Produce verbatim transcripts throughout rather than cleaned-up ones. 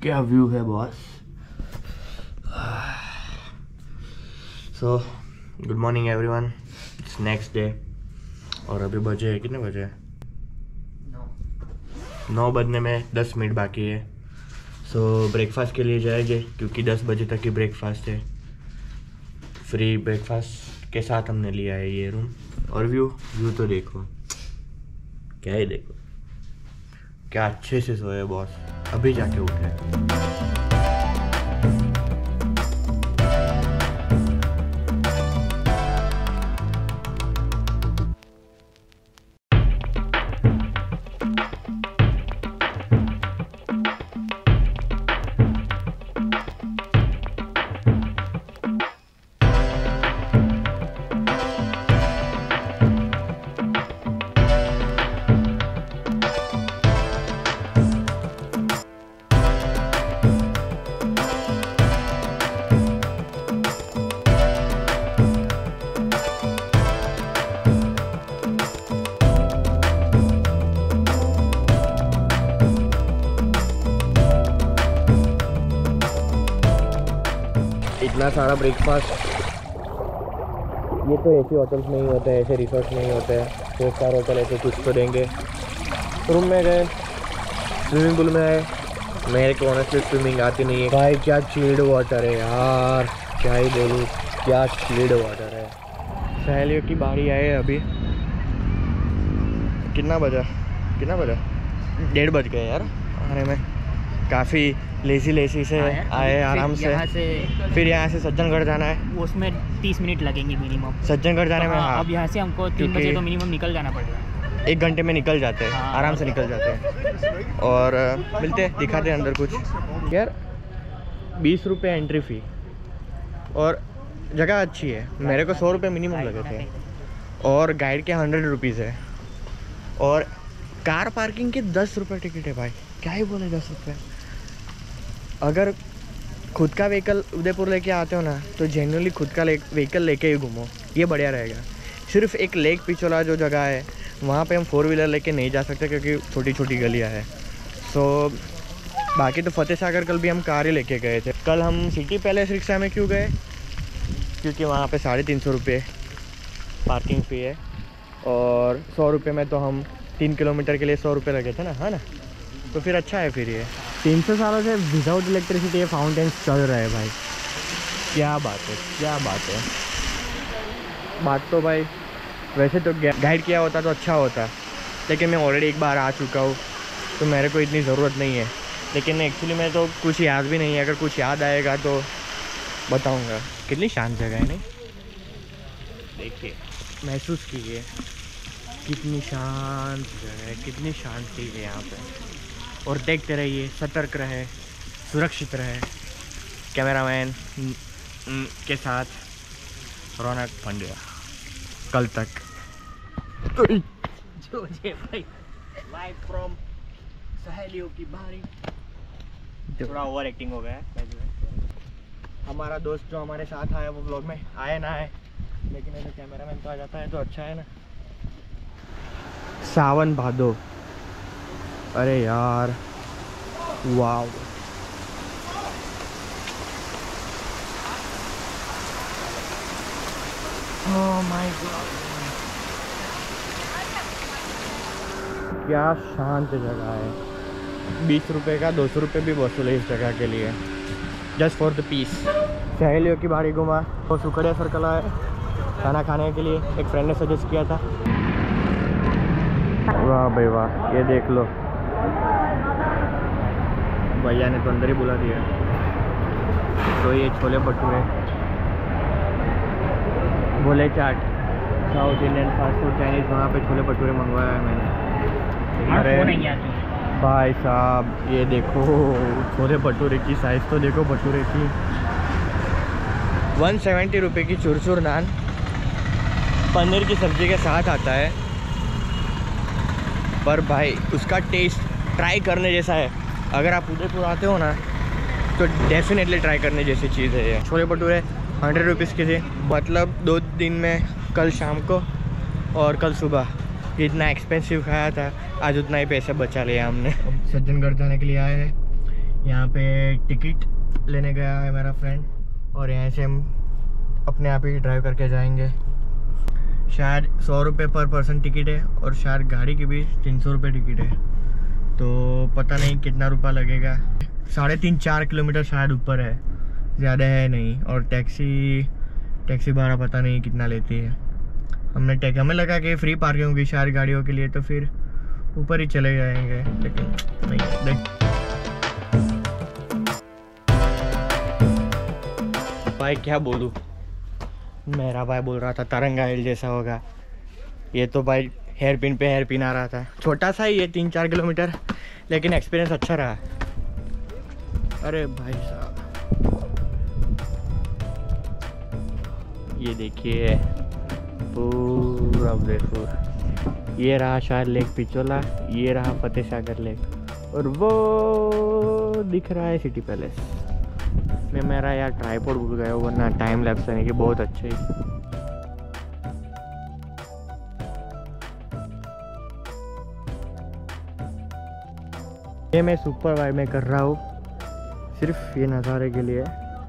क्या व्यू है boss. So good morning everyone, it's next day और अभी बजे कितने बजे? नौ नौ बजने में दस मिनट बाकी है। सो so, ब्रेकफास्ट के लिए जाएंगे क्योंकि दस बजे तक ही ब्रेकफास्ट है। फ्री ब्रेकफास्ट के साथ हमने लिया है ये रूम। और व्यू व्यू तो देखो, क्या ही देखो, क्या अच्छे से सोए बॉस, अभी जाके उठे। इतना सारा ब्रेकफास्ट ये तो ऐसे होटल्स में ही होता है, ऐसे रिसोर्ट्स में ही होता है। फोर स्टार होटल ऐसे कुछ तो देंगे। रूम में गए, स्विमिंग पूल में आए। मेरे को ऑनेस्टली स्विमिंग आती नहीं है भाई। क्या चिल्ड वाटर है यार, क्या ही बोलूँ, क्या चिल्ड वाटर है। सहेलियों की बारी आए अभी। कितना बजा कितना बजा डेढ़ बज गए यार आने में। काफ़ी लेजी लेजी से आए आराम से, से फिर यहाँ से सज्जनगढ़ जाना है। उसमें तीस मिनट लगेंगे मिनिमम सज्जनगढ़ जाने तो में। हाँ, अब यहाँ से हमको तीन बजे तो मिनिमम निकल जाना पड़ेगा। एक घंटे में निकल जाते हैं। हाँ, आराम से निकल जाते हैं। और मिलते हैं, दिखाते हैं अंदर कुछ। यार बीस रुपये एंट्री फ़ी और जगह अच्छी है। मेरे को सौ रुपये मिनिमम लगे थे और गाइड के हंड्रेड रुपीज़ है। और कार पार्किंग के दस रुपये टिकट है भाई। क्या ही बोले दस रुपये। अगर खुद का व्हीकल उदयपुर लेके आते हो ना तो जेन्युइनली खुद का ले व्हीकल लेके ही घूमो, ये बढ़िया रहेगा। सिर्फ एक लेक पिछोला जो जगह है वहाँ पे हम फोर व्हीलर लेके नहीं जा सकते क्योंकि छोटी छोटी गलियाँ हैं। सो बाकी तो फतेह सागर कल भी हम कार ही लेके गए थे। कल हम सिटी पैलेस रिक्शा में क्यों गए? क्योंकि वहाँ पे साढ़े तीन सौ रुपये पार्किंग फ़ी है और सौ रुपये में तो हम तीन किलोमीटर के लिए सौ रुपये लगे थे ना, है ना। तो फिर अच्छा है। फिर ये तीन सौ सालों से विदाउट इलेक्ट्रिसिटी ये फाउंटेन चल रहा है भाई। क्या बात है, क्या बात है। बात तो भाई वैसे तो गाइड किया होता तो अच्छा होता, लेकिन मैं ऑलरेडी एक बार आ चुका हूँ तो मेरे को इतनी ज़रूरत नहीं है। लेकिन एक्चुअली मैं तो कुछ याद भी नहीं है। अगर कुछ याद आएगा तो बताऊँगा। कितनी शांत जगह है नहीं, देखिए, महसूस कीजिए कितनी शांत जगह है, कितनी शांति है यहाँ पे। और देखते रहिए, सतर्क रहे, सुरक्षित रहे। कैमरामैन के साथ रौनक पंड्या। कल तक जो जे भाई लाइव फ्रॉम सहेलियों की बारी। थोड़ा ओवर एक्टिंग हो गया है। हमारा दोस्त जो हमारे साथ आया वो व्लॉग में आए ना आए, लेकिन ऐसे कैमरामैन तो आ जाता है तो अच्छा है ना। सावन भादो, अरे यार वाव। ओह माय गॉड, क्या शांत जगह है। बीस रुपए का दो सौ रुपये भी वसूल है इस जगह के लिए, जस्ट फॉर द पीस। सहेलियों की बारी घुमा तो सुखड़िया सर्कल आए खाना खाने के लिए। एक फ्रेंड ने सजेस्ट किया था। वाह भाई वाह, ये देख लो, भैया ने तो अंदर ही बुला दिया। तो ये chole bhature, Bhole chaat, South Indian fast food, Chinese, वहाँ पे छोले भटूरे मंगवाया है मैंने। अरे भाई साहब ये देखो छोले भटूरे की साइज़ तो देखो भटूरे की। वन सेवेंटी रुपये की चूरचूर नान पनीर की सब्ज़ी के साथ आता है। पर भाई उसका टेस्ट ट्राई करने जैसा है। अगर आप उदयपुर आते हो ना तो डेफिनेटली ट्राई करने जैसी चीज़ है ये। छोले भटूरे हंड्रेड रुपीज़ के थे, मतलब दो दिन में, कल शाम को और कल सुबह। जितना एक्सपेंसिव खाया था आज उतना ही पैसे बचा लिया हमने। सज्जनगढ़ जाने के लिए आए हैं। यहाँ पे टिकट लेने गया है मेरा फ्रेंड और यहाँ से हम अपने आप ही ड्राइव करके जाएंगे। शायद सौ रुपये पर पर्सन टिकट है और शायद गाड़ी की भी तीन सौ रुपये टिकट है, तो पता नहीं कितना रुपया लगेगा। साढ़े तीन चार किलोमीटर शायद ऊपर है, ज़्यादा है नहीं। और टैक्सी टैक्सी भाड़ा पता नहीं कितना लेती है। हमने टैक्सी हमें लगा कि फ्री पार्किंग होगी शायद गाड़ियों के लिए, तो फिर ऊपर ही चले जाएंगे, लेकिन नहीं। देख भाई क्या बोलूँ, मेरा भाई बोल रहा था तरंगा हिल जैसा होगा, ये तो भाई हेयर पिन पे हेयर पिन आ रहा था। छोटा सा ही है, तीन चार किलोमीटर, लेकिन एक्सपीरियंस अच्छा रहा। अरे भाई साहब ये देखिए पूरा उदयपुर, ये रहा शायद लेक पिचोला, ये रहा फतेह सागर लेक और वो दिख रहा है सिटी पैलेस। मैं मेरा यार ट्राइपॉड भूल गया, वरना टाइम लैप्स है कि बहुत अच्छे। ये मैं सुपर वाइड में कर रहा हूँ सिर्फ ये नज़ारे के लिए।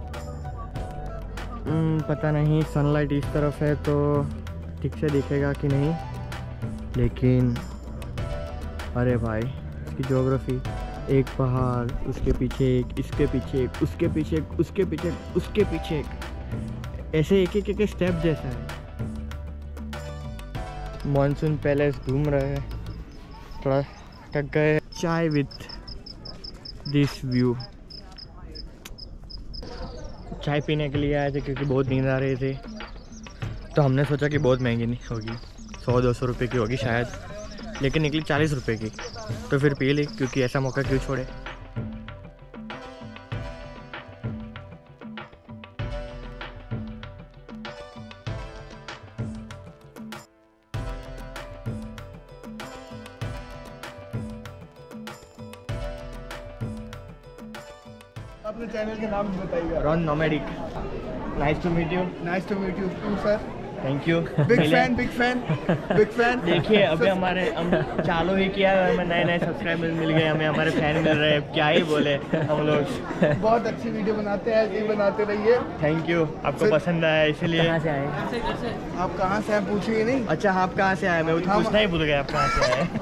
पता नहीं सनलाइट इस तरफ है तो ठीक से दिखेगा कि नहीं, लेकिन अरे भाई इसकी ज्योग्राफी, एक पहाड़, उसके पीछे एक, इसके पीछे एक, उसके पीछे एक, उसके पीछे एक, उसके पीछे एक, ऐसे एक एक एक स्टेप जैसा है। मॉनसून पैलेस घूम रहे हैं, थोड़ा थक गए। चाय विथ दिस व्यू, चाय पीने के लिए आए थे क्योंकि बहुत नींद आ रही थी, तो हमने सोचा कि बहुत महंगी नहीं होगी, सौ दो सौ रुपये की होगी शायद, लेकिन निकली चालीस रुपये की, तो फिर पी ली क्योंकि ऐसा मौका क्यों छोड़े। अपने चैनल के नाम बताइए। Ron Nomadic. Nice to meet you. Nice to meet you too sir. Thank you. Big fan big fan big fan. देखिए अभी हमारे हम चालू ही किया, हमें नए नए सब्सक्राइबर्स मिल गए, हमें हमारे फैन मिल रहे हैं, क्या ही बोले हम लोग। बहुत अच्छी वीडियो बनाते हैं, ऐसे ही बनाते रहिए। थैंक यू, आपको पसंद आया इसीलिए। कहाँ से आए? आप कहाँ से आए पूछिए नहीं। अच्छा आप कहाँ से आए? मैं पूछना ही भूल गया आप कहाँ से आए।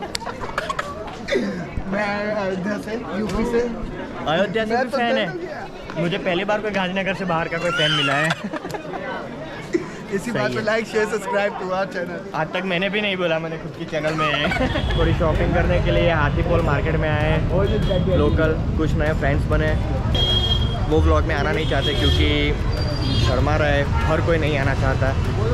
मैं अयोध्या से, यूपी से। अयोध्या से भी फैन है? मुझे पहली बार कोई गांधीनगर से बाहर का कोई फैन मिला है। इसी बात पे like share subscribe to our channel. आज तक मैंने भी नहीं बोला, मैंने खुद की चैनल में है। थोड़ी शॉपिंग करने के लिए हाथीपोल मार्केट में आए हैं, लोकल कुछ नए फ्रेंड्स बने। वो व्लॉग में आना नहीं चाहते क्योंकि शर्मा रहे, हर कोई नहीं आना चाहता।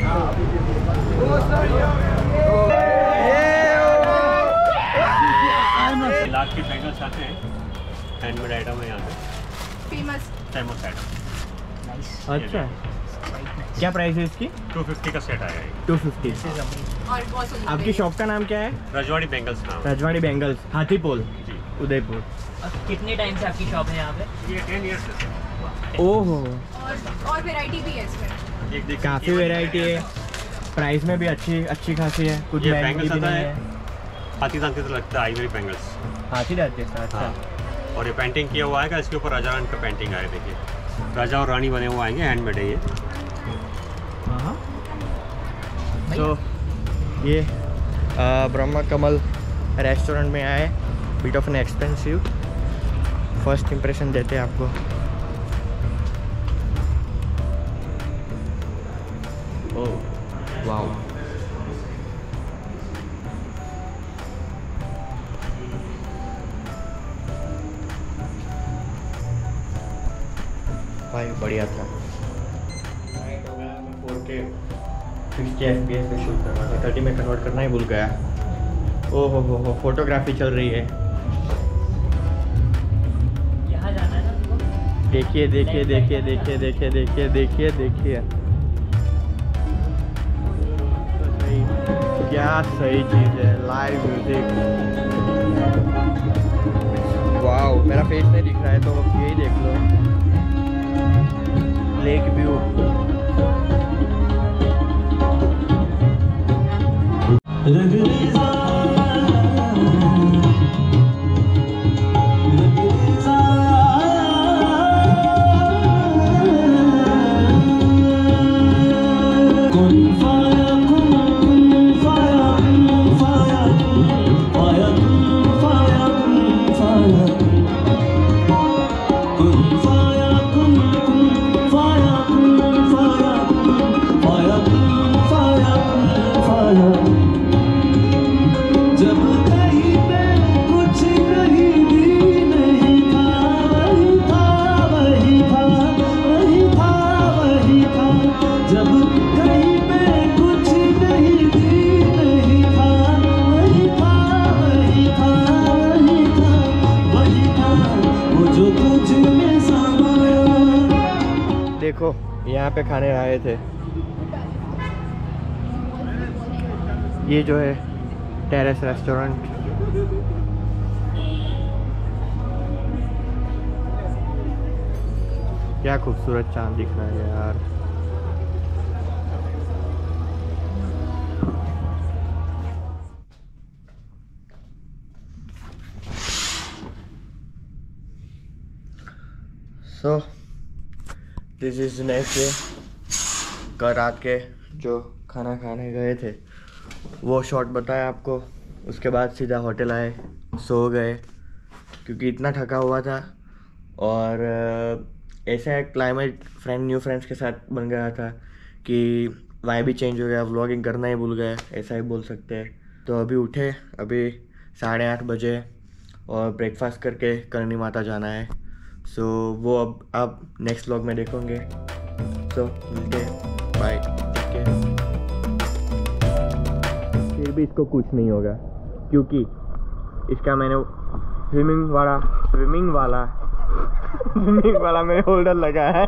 लाख के बैंगल्स आते हैं, हैंडमेड आइटम है यहाँ पे, फेमस फेमस आइटम। अच्छा क्या प्राइस है इसकी? टू फिफ्टी का सेट आया है। Two fifty. और बहुत सुंदर। आपकी शॉप का नाम क्या है? रजवाड़ी बैंगल्स नाम। रजवाड़ी बैंगल्स, हाथीपोल, जी उदयपुर। कितने टाइम से आपकी शॉप है यहाँ पे? ये टेन ईयर्स से। ओहो, और और वैरायटी भी है इसमें। एक देखिए काफ़ी वैरायटी है, प्राइस में भी अच्छी अच्छी खासी है, कुछ ये महंगी बैंगल्स भी आता नहीं है, है। हाथी दांत की तरह लगता है, आइवरी बैंगल्स। हाथी दांत जैसा, अच्छा। हाँ, और ये पेंटिंग किया हुआ है, इसके ऊपर राजा रानी का पेंटिंग आया, देखिए राजा और रानी बने हुए आएंगे, हैंडमेड है ये। हाँ तो ये ब्रह्मा कमल रेस्टोरेंट में आए, bit of an expensive. First impression देते हैं आपको। ओह वाओ, भाई बढ़िया था। नाइट हो गया, मैं four K sixty F P S में शूट करना था, थर्टी में कन्वर्ट करना ही भूल गया। ओ हो हो हो फोटोग्राफी चल रही है। यहाँ जाना है ना तुमको? देखिए देखिए देखिए देखिए देखिए देखिए देखिए देखिए सही, क्या सही चीज़ है, लाइव म्यूजिक। वाओ, मेरा फेस नहीं दिख रहा है तो यही देख लो, लेक व्यू। यहाँ पे खाने आए थे। ये जो है टेरेस रेस्टोरेंट। क्या खूबसूरत चांद दिख रहा है यार। So this is next day. कल रात के जो खाना खाने गए थे वो शॉट बताया आपको। उसके बाद सीधा होटल आए, सो गए क्योंकि इतना थका हुआ था। और ऐसा एक क्लाइमेट फ्रेंड न्यू फ्रेंड्स के साथ बन गया था कि वाइब भी चेंज हो गया, व्लॉगिंग करना ही भूल गए, ऐसा ही बोल सकते हैं। तो अभी उठे, अभी साढ़े आठ बजे और ब्रेकफास्ट करके करनी माता जाना है। सो so, वो अब आप नेक्स्ट व्लॉग में देखोगे। सो मिलते हैं, बाय, टेक केयर। फिर भी इसको कुछ नहीं होगा क्योंकि इसका मैंने स्विमिंग वाला स्विमिंग वाला स्विमिंग वाला मैंने होल्डर लगा है।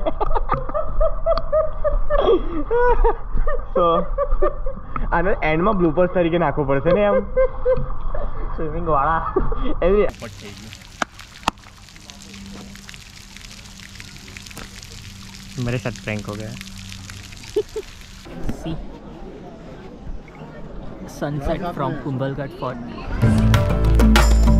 तो आने एंड में ब्लूपर्स तरीके नाखो પડશે ને આમ સ્વિમિંગ વાળા એવી मेरे साथ प्रैंक हो गया। See sunset from Kumbhalgarh fort.